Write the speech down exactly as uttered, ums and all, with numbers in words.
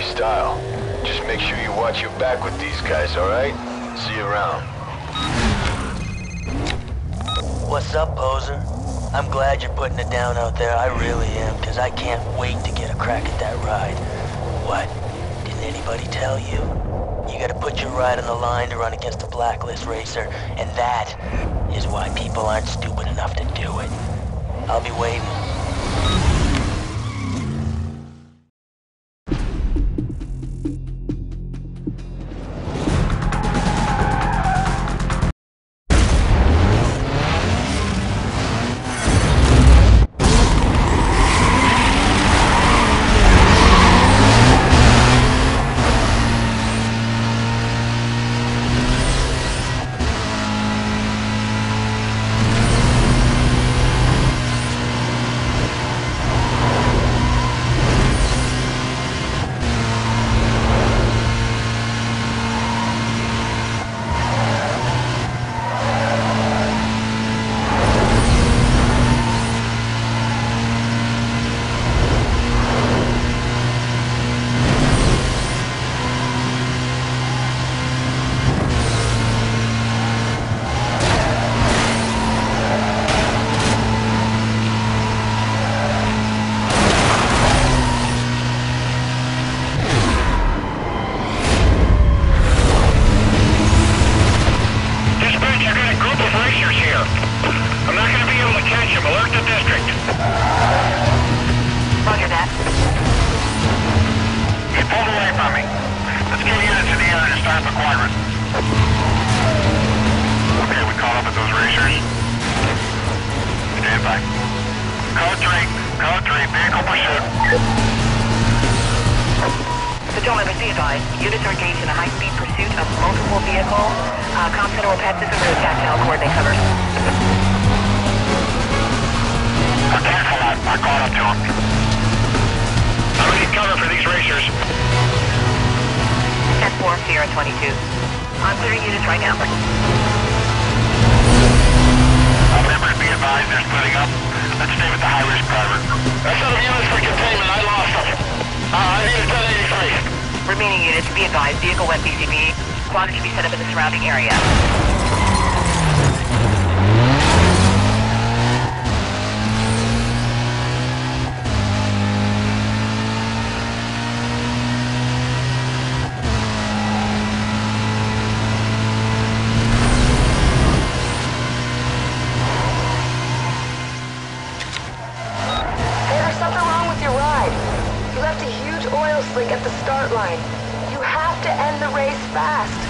style. Just make sure you watch your back with these guys, alright? See you around. What's up, poser? I'm glad you're putting it down out there. I really am, because I can't wait to get a crack at that ride. What? Didn't anybody tell you? You gotta put your ride on the line to run against a blacklist racer, and that is why people aren't stupid enough to do it. I'll be waiting. Patrolman, be advised. Units are engaged in a high-speed pursuit of multiple vehicles. Uh, Com Center will pass this over to Tactile coordinate cover. I'm careful, I, I caught up to him. I'm gonna need cover for these racers. ten four, Sierra twenty-two. I'm clearing units right now. All members be advised, they're splitting up. Let's stay with the high-risk driver. I set up units for containment, I lost them. Uh, I need a ten eighty-three. Remaining units, be advised, vehicle went B C B. Squadron should be set up in the surrounding area. There's something wrong with your ride. You left a huge oil slick at the start line. You have to end the race fast.